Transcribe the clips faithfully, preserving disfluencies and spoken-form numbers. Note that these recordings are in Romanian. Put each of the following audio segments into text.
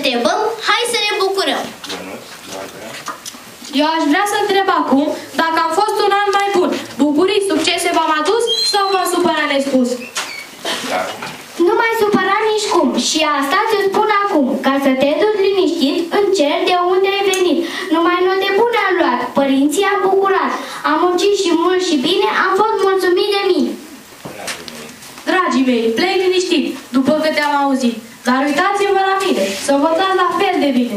întrebăm, hai să ne bucurăm. Eu aș vrea să întreb acum dacă am fost un an mai bun. Bucurii, succese v-am adus sau v-am supărat nespus? Da. Nu mai supăra nici cum. Și asta ți-o spun acum, ca să te duci liniștit în cer de unde ai venit. Numai note bune am luat, părinții am bucurat. Am muncit și mult și bine, am fost mulțumit de mine. Dragii mei, plec liniștit, după câte am auzit. Dar uitați-vă la mine, să învățați la fel de bine.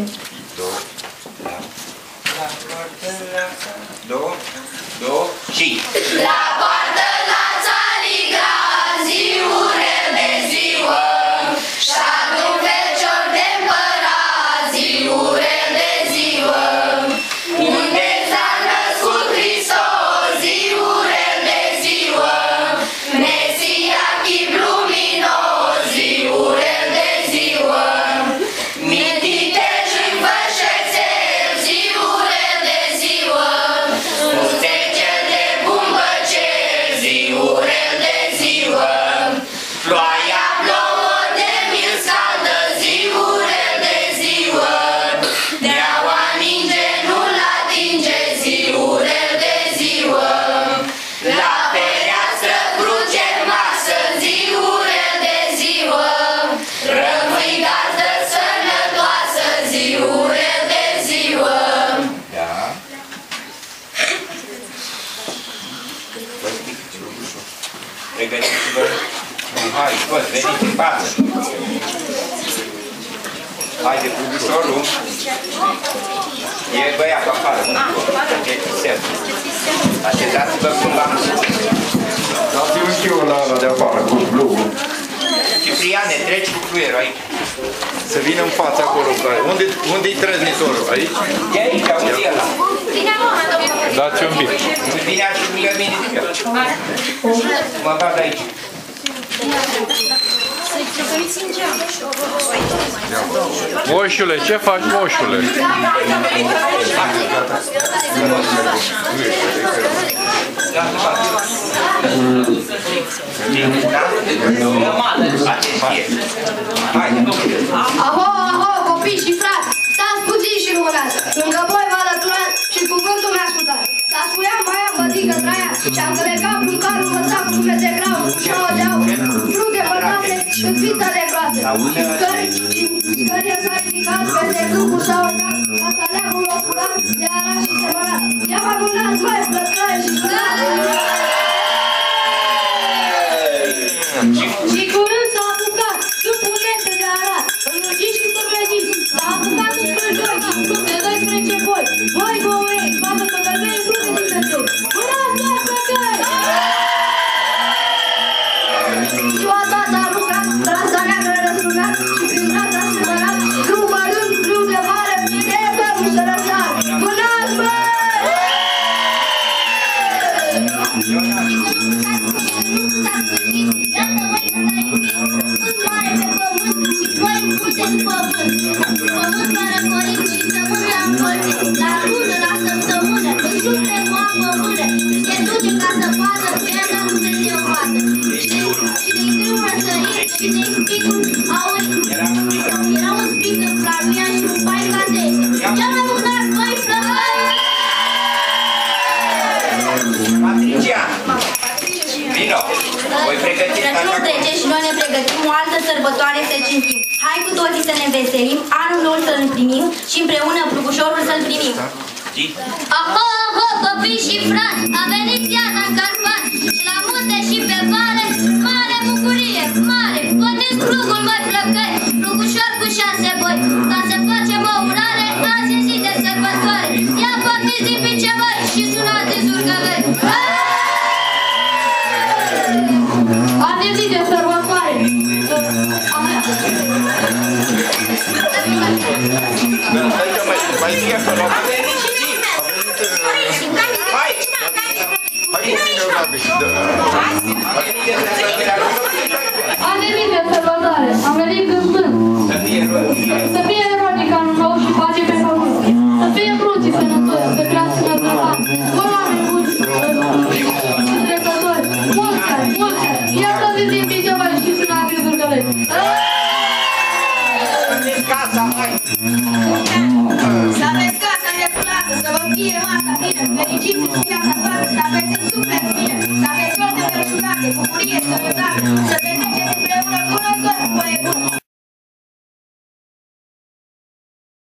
Două, două și... La poartă la țariga, ziurel de ziua, și-adu fecior de împărat, ziurel de ziua. Unde s-a născut Hristos, ziurel de ziua, Mesia chip luminos, ziurel de ziua. Mitite și înfășețel, ziurel de ziua, Uțecel de bumbăcel, ziurel de ziua. Ploaia plouă de mil scaldă, ziurel de ziua. Deaua ninge, nu-l atinge, ziurel de ziua. La fereastră cruce masă, ziurel de ziua. Rămâi gazdă sănătoasă, ziurel de ziua. Da. Pregătiți-vă. Hai, toți, veniți în față. Haide cu ușorul. E băiatul afară, nu tu. E țisel. Așezați-vă cum v-am spus. Dați-mi și eu la ăla de afară, cu blue. Cipriane, treci cu fluierul aici. Să vină în fața acolo. Unde, unde-i trăznitorul? Aici? De aici, unde e ăla? Dați un pic. Vine și lângă mine. Mă bag aici. Moșule, ce faci, moșule? Aho, aho, copii și frați, stați puțin și rugați. Lângă voi vă alăturați și cuvântul mi-a ascultat. S-a spuiam mai am bădică traia și-am călecat un car învățat cu nume de grau, și o deau, frude mărnase și viță de groase. Scărie s-a ridicat, peste câmpul s-a urcat, asta leagul o furat, de arat și semărat. Ia mă gunați, măi, plăcăi și gunați! Și curând s-a apucat, sub punete de arat, înlungiți și surveziți, s-a apucat spre joi, de doisprezece voi. Voi, băureți, față că gălbei frude din tătei. Gunați, măi, plăcăi! Ziua toată a lucrat, brasa neagră răsunat și prin brasa semărat, numărând club de mare, de fermul să răsar. Gunați, măi! Iată voi că s-a iubit, cât mare pe pământ și voi multe după vânt. Pământ va răcorit și sămână în colțe, la lună, la săptămână, în suflet cu apă mână. Și se duce ca să vadă pielea cum se se învață. Și de-i grâu răsărit și de-i spicul aurit. Era un spic în flaruia și un pai ca dese. Cel mai mânat, băi, flăcăi! Patricia! Vino! Voi pregătiți Crăciunul trece și noi ne pregătim o altă sărbătoare să cinstim. Hai cu toții să ne veselim, anul nou să-l împlinim și împreună plugușorul să-l primim. Aho, aho, copii și frați, a venit iarna în Carpați și la munte și pe vale, mare bucurie, mare. Pătiți plugul, măi, plăcăi, plugușor cu șase boi, ca să facem o urare, azi e zi de sărbătoare. Ia pătiți din pice, măi, și sunați din surgăveri. Azi e zi de sărbătoare. Mai zi acolo. A venit și zi! Hai! Hai cu mine, Rabi. Azi e zi de sărbătoare. Am venit cântând. Să fie rodic. Să fie rodic anul nou și pace pe pământ. Să fie fruții sănătoși, să crească năzăvan. Bun oameni buni și trecători. Mulți ani, mulți ani. Iată zi din Picevăi și sunați din Zurgălăi. În casa, hai! sănătate, bucurie, sănătate, să